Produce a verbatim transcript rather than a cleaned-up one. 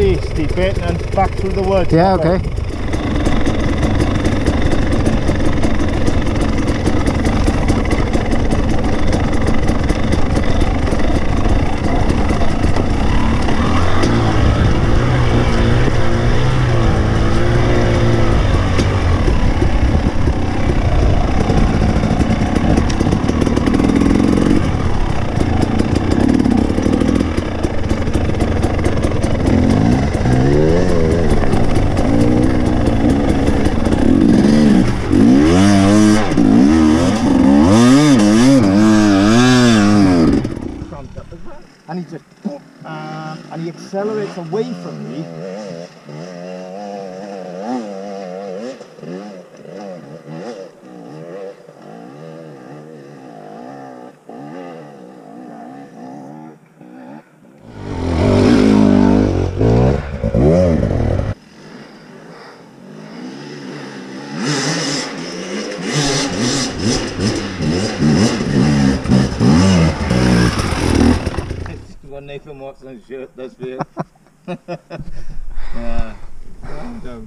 really steep bit and then back through the woods. Yeah, okay. And he just, um, and he accelerates away from me. Nathan Watson's shirt, that's it. Yeah.